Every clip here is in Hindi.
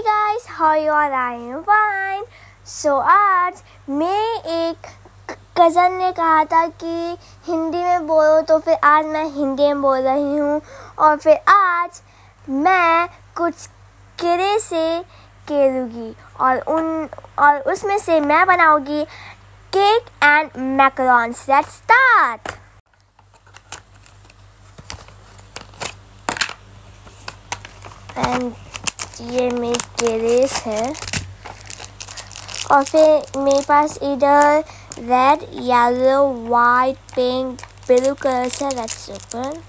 guys, how you all? I am fine. So आज मैं एक कज़न ने कहा था कि हिंदी में बोलो, तो फिर आज मैं हिंदी में बोल रही हूँ। और फिर आज मैं कुछ किरे से खेलूँगी और उसमें से मैं बनाऊँगी cake and macarons. Let's start. And ये मेरी केरेस है और फिर मेरे पास इधर red, yellow, white, pink, blue colours है। Let's open.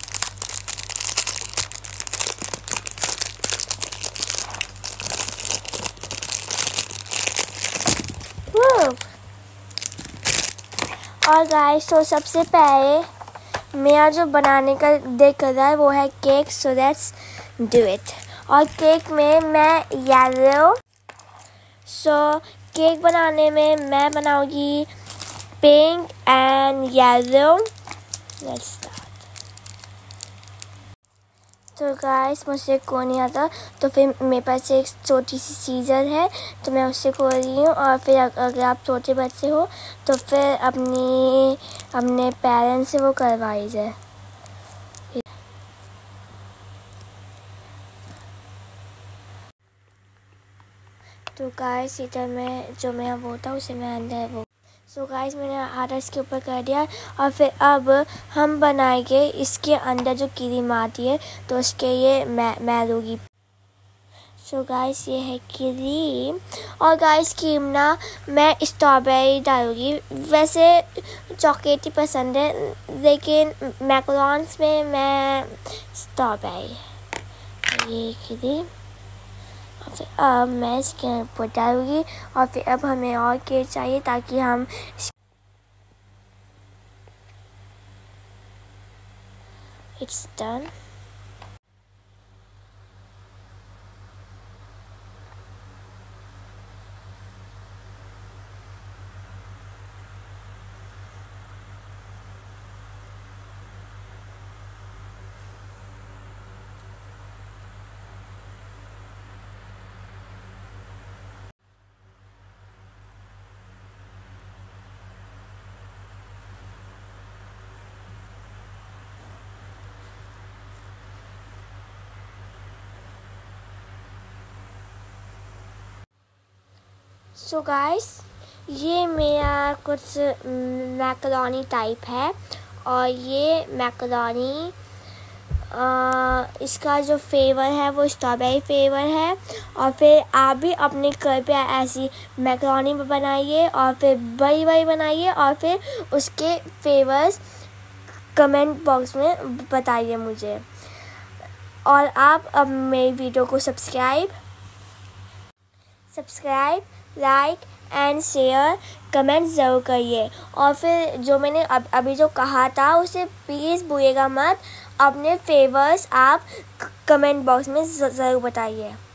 और गाइस, तो सबसे पहले मेरा जो बनाने का दिल कर रहा है वो है cake. So let's do it. और केक में मैं येलो, केक बनाने में मैं बनाऊंगी pink and yellow. Let's start. तो गाइस, मुझसे कोई नहीं आता, तो फिर मेरे पास एक छोटी सी सीजर है, तो मैं उससे खोल रही हूँ। और फिर अगर आप छोटे बच्चे हो तो फिर अपने पेरेंट्स से वो करवाई जाए। तो गाइस, इधर मैं जो मेरा वो था उसे मैं अंदर वो। सो गाइस, मैंने आधा इसके ऊपर कर दिया। और फिर अब हम बनाएंगे इसके अंदर जो क्रीम आती है, तो उसके ये मैं लूँगी। सो गाइस, ये है क्रीम। और गाइस, क्रीम ना मैं स्ट्रॉबेरी डालूँगी। वैसे चॉकलेट ही पसंद है, लेकिन मैकरॉन्स में मैं स्ट्रॉबेरी। ये क्रीम अब मैं इसके ऊपर डालूँगी। और फिर अब हमें और केक चाहिए ताकि हम इट्स डन। सो गाइस, ये मेरा कुछ मैकरोनी टाइप है। और ये मैकरोनी इसका जो फ्लेवर है वो स्ट्रॉबेरी फ्लेवर है। और फिर आप भी अपने घर पे ऐसी मैकरोनी बनाइए और फिर बड़ी बड़ी बनाइए और फिर उसके फ्लेवर्स कमेंट बॉक्स में बताइए मुझे। और आप अब मेरी वीडियो को subscribe, like and share, comment ज़रूर करिए। और फिर जो मैंने अभी जो कहा था उसे प्लीज़ भूलिएगा मत। अपने फेवर्स आप कमेंट बॉक्स में ज़रूर बताइए।